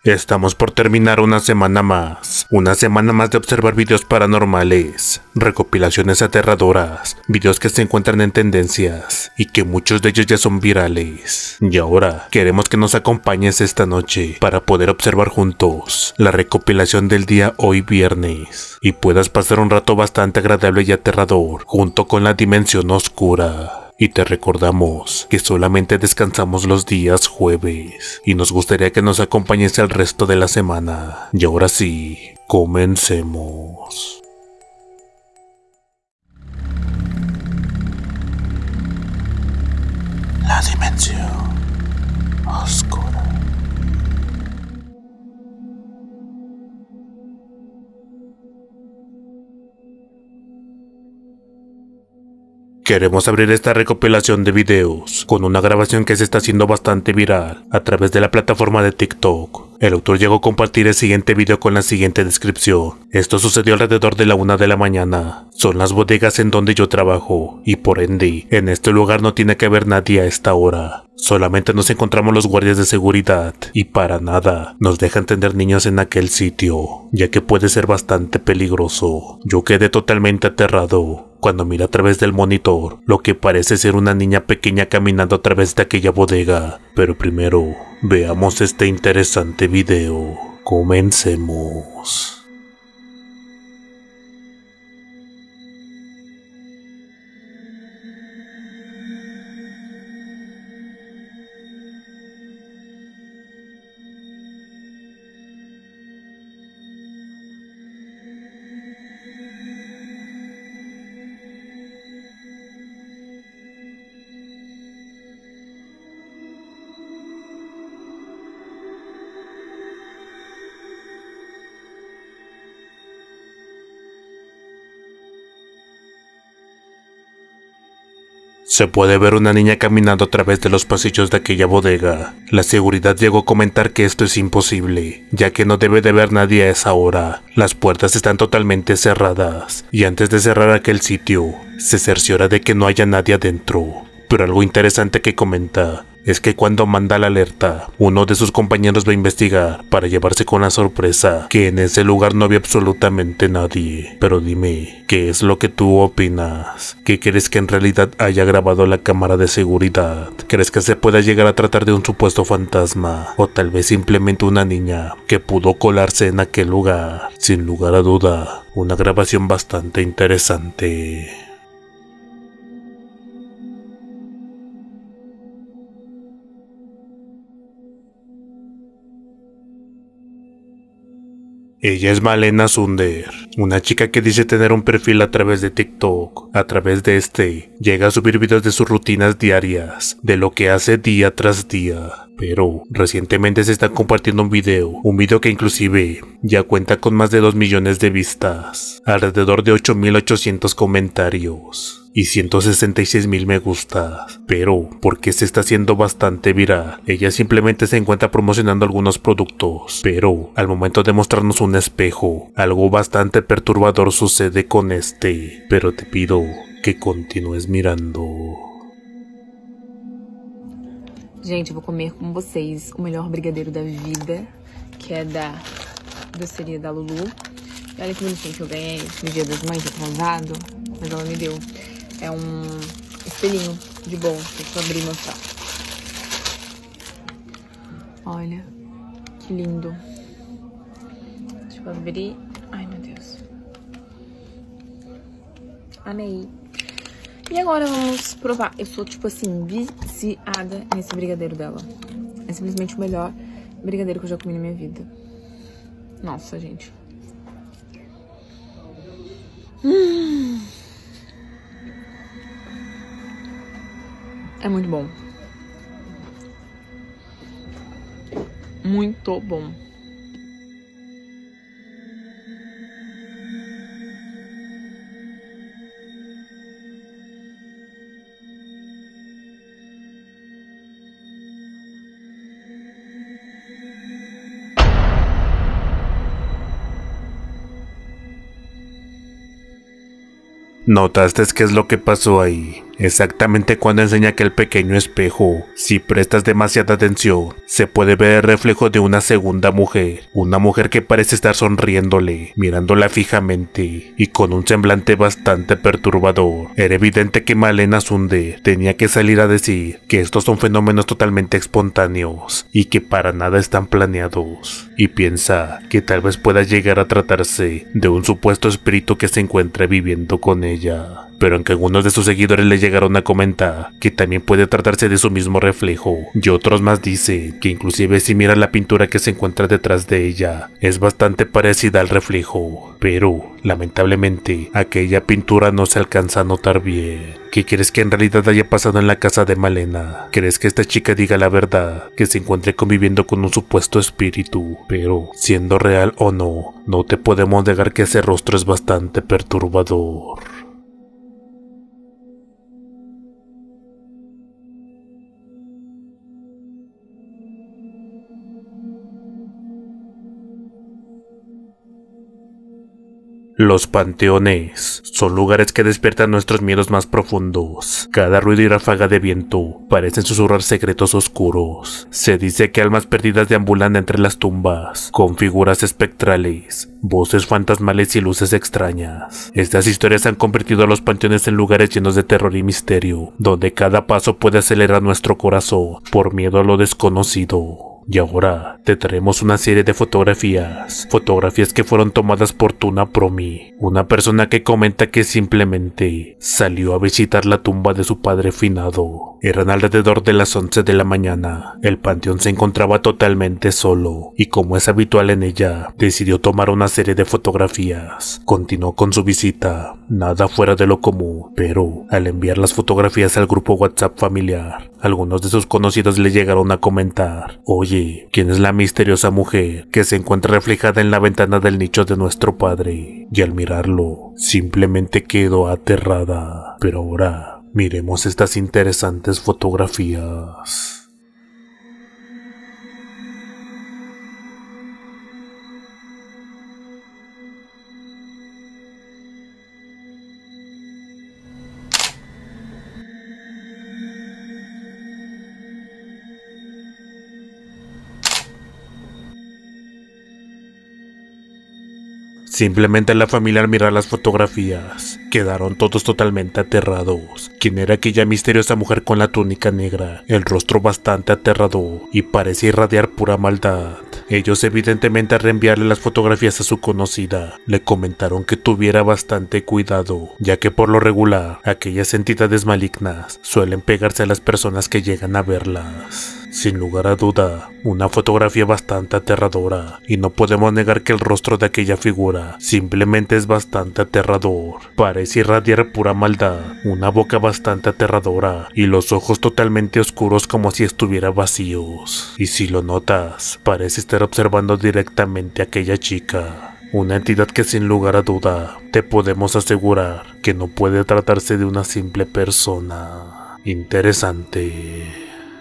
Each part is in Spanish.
Estamos por terminar una semana más de observar videos paranormales, recopilaciones aterradoras, videos que se encuentran en tendencias y que muchos de ellos ya son virales. Y ahora queremos que nos acompañes esta noche para poder observar juntos la recopilación del día hoy viernes y puedas pasar un rato bastante agradable y aterrador junto con la dimensión oscura. Y te recordamos que solamente descansamos los días jueves y nos gustaría que nos acompañes el resto de la semana. Y ahora sí, comencemos. La dimensión oscura. Queremos abrir esta recopilación de videos con una grabación que se está haciendo bastante viral a través de la plataforma de TikTok. El autor llegó a compartir el siguiente video con la siguiente descripción. Esto sucedió alrededor de la 1 de la mañana. Son las bodegas en donde yo trabajo y por ende, en este lugar no tiene que haber nadie a esta hora. Solamente nos encontramos los guardias de seguridad y para nada nos dejan tener niños en aquel sitio, ya que puede ser bastante peligroso. Yo quedé totalmente aterrado cuando miré a través del monitor lo que parece ser una niña pequeña caminando a través de aquella bodega. Pero primero, veamos este interesante video. Comencemos. Se puede ver una niña caminando a través de los pasillos de aquella bodega. La seguridad llegó a comentar que esto es imposible, ya que no debe de haber nadie a esa hora. Las puertas están totalmente cerradas, y antes de cerrar aquel sitio, se cerciora de que no haya nadie adentro. Pero algo interesante que comenta es que cuando manda la alerta, uno de sus compañeros va a investigar para llevarse con la sorpresa que en ese lugar no había absolutamente nadie. Pero dime, ¿qué es lo que tú opinas? ¿Qué crees que en realidad haya grabado la cámara de seguridad? ¿Crees que se pueda llegar a tratar de un supuesto fantasma? O tal vez simplemente una niña que pudo colarse en aquel lugar. Sin lugar a duda, una grabación bastante interesante. Ella es Malena Sunder, una chica que dice tener un perfil a través de TikTok. A través de este, llega a subir videos de sus rutinas diarias, de lo que hace día tras día. Pero recientemente se está compartiendo un video que inclusive ya cuenta con más de 2 millones de vistas, alrededor de 8.800 comentarios y 166.000 me gustas. Pero, ¿por qué se está haciendo bastante viral? Ella simplemente se encuentra promocionando algunos productos, pero al momento de mostrarnos un espejo, algo bastante perturbador sucede con este. Pero te pido que continúes mirando. Gente, eu vou comer com vocês o melhor brigadeiro da vida, que é da doceria da Lulu. E olha que bonitinho que eu ganhei no Dia das Mães atrasado, mas ela me deu. É um espelhinho de bom, deixa eu abrir e mostrar. Olha, que lindo. Deixa eu abrir. Ai, meu Deus. Amei. E agora vamos provar. Eu sou, tipo assim, viciada nesse brigadeiro dela. É simplesmente o melhor brigadeiro que eu já comi na minha vida. Nossa, gente. É muito bom. Muito bom. ¿Notaste qué es lo que pasó ahí? exactamente cuando enseña aquel pequeño espejo. Si prestas demasiada atención, se puede ver el reflejo de una segunda mujer, una mujer que parece estar sonriéndole, mirándola fijamente y con un semblante bastante perturbador. Era evidente que Malena Sunde tenía que salir a decir que estos son fenómenos totalmente espontáneos y que para nada están planeados, y piensa que tal vez pueda llegar a tratarse de un supuesto espíritu que se encuentra viviendo con ella. Pero aunque algunos de sus seguidores le llegaron a comentar que también puede tratarse de su mismo reflejo, y otros más dicen que inclusive si mira la pintura que se encuentra detrás de ella, es bastante parecida al reflejo, pero lamentablemente aquella pintura no se alcanza a notar bien. ¿Qué crees que en realidad haya pasado en la casa de Malena? ¿Crees que esta chica diga la verdad, que se encuentre conviviendo con un supuesto espíritu? Pero, siendo real o no, no te podemos negar que ese rostro es bastante perturbador. Los panteones son lugares que despiertan nuestros miedos más profundos. Cada ruido y ráfaga de viento parecen susurrar secretos oscuros. Se dice que almas perdidas deambulan entre las tumbas, con figuras espectrales, voces fantasmales y luces extrañas. Estas historias han convertido a los panteones en lugares llenos de terror y misterio, donde cada paso puede acelerar nuestro corazón por miedo a lo desconocido. Y ahora te traemos una serie de fotografías que fueron tomadas por Tuna Promi, una persona que comenta que simplemente salió a visitar la tumba de su padre finado. Eran alrededor de las 11 de la mañana, el panteón se encontraba totalmente solo, y como es habitual en ella, decidió tomar una serie de fotografías. Continuó con su visita, nada fuera de lo común, pero al enviar las fotografías al grupo WhatsApp familiar, algunos de sus conocidos le llegaron a comentar: oye, ¿quién es la misteriosa mujer que se encuentra reflejada en la ventana del nicho de nuestro padre? Y al mirarlo, simplemente quedó aterrada. Pero ahora, miremos estas interesantes fotografías. Simplemente la familia al mirar las fotografías quedaron todos totalmente aterrados. ¿Quién era aquella misteriosa mujer con la túnica negra? El rostro bastante aterrador y parecía irradiar pura maldad. Ellos evidentemente al reenviarle las fotografías a su conocida, le comentaron que tuviera bastante cuidado, ya que por lo regular, aquellas entidades malignas suelen pegarse a las personas que llegan a verlas. Sin lugar a duda, una fotografía bastante aterradora, y no podemos negar que el rostro de aquella figura simplemente es bastante aterrador. Parece irradiar pura maldad, una boca bastante aterradora y los ojos totalmente oscuros como si estuviera vacíos. Y si lo notas, parece estar observando directamente a aquella chica. Una entidad que sin lugar a duda te podemos asegurar que no puede tratarse de una simple persona. Interesante.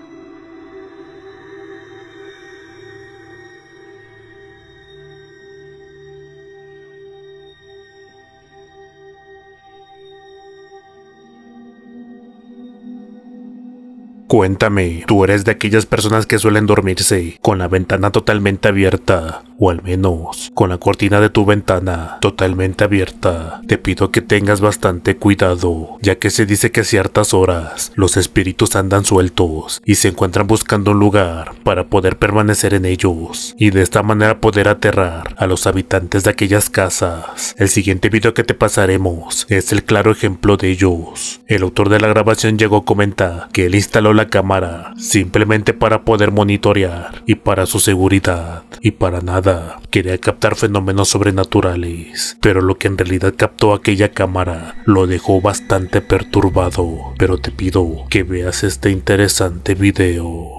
Cuéntame, ¿tú eres de aquellas personas que suelen dormirse con la ventana totalmente abierta? O al menos, con la cortina de tu ventana totalmente abierta. Te pido que tengas bastante cuidado, ya que se dice que a ciertas horas los espíritus andan sueltos y se encuentran buscando un lugar para poder permanecer en ellos, y de esta manera poder aterrar a los habitantes de aquellas casas. El siguiente video que te pasaremos es el claro ejemplo de ellos. El autor de la grabación llegó a comentar que él instaló la cámara simplemente para poder monitorear y para su seguridad, y para nada quería captar fenómenos sobrenaturales, pero lo que en realidad captó aquella cámara lo dejó bastante perturbado. Pero te pido que veas este interesante video.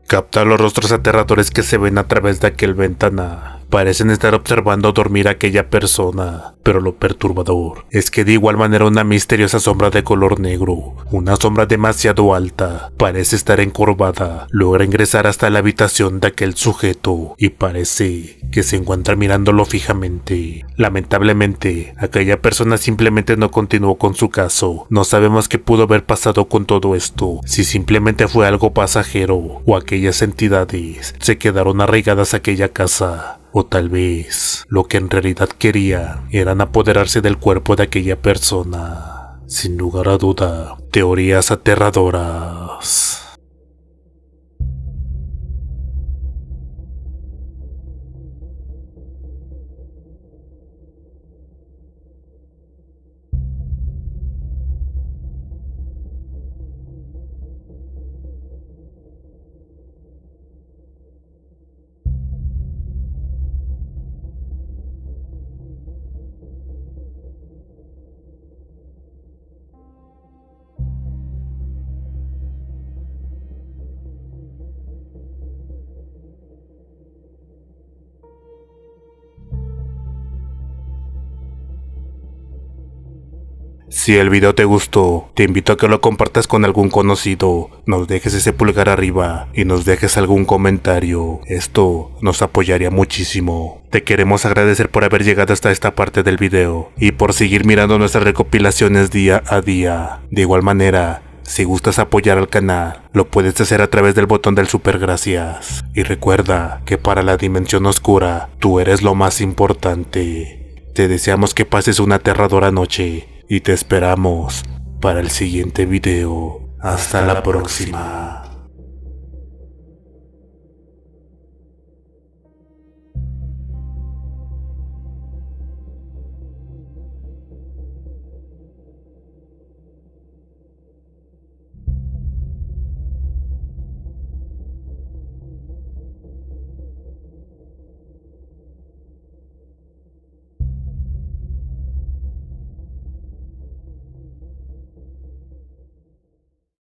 Capta los rostros aterradores que se ven a través de aquel ventana. Parecen estar observando dormir a aquella persona, pero lo perturbador es que de igual manera una misteriosa sombra de color negro, una sombra demasiado alta, parece estar encorvada, logra ingresar hasta la habitación de aquel sujeto y parece que se encuentra mirándolo fijamente. Lamentablemente, aquella persona simplemente no continuó con su caso. No sabemos qué pudo haber pasado con todo esto, si simplemente fue algo pasajero o aquellas entidades se quedaron arraigadas a aquella casa. O tal vez lo que en realidad querían eran apoderarse del cuerpo de aquella persona. Sin lugar a duda, teorías aterradoras. Si el video te gustó, te invito a que lo compartas con algún conocido, nos dejes ese pulgar arriba y nos dejes algún comentario. Esto nos apoyaría muchísimo. Te queremos agradecer por haber llegado hasta esta parte del video y por seguir mirando nuestras recopilaciones día a día. De igual manera, si gustas apoyar al canal, lo puedes hacer a través del botón del super gracias. Y recuerda que para la dimensión oscura, tú eres lo más importante. Te deseamos que pases una aterradora noche y te esperamos para el siguiente video. Hasta la próxima.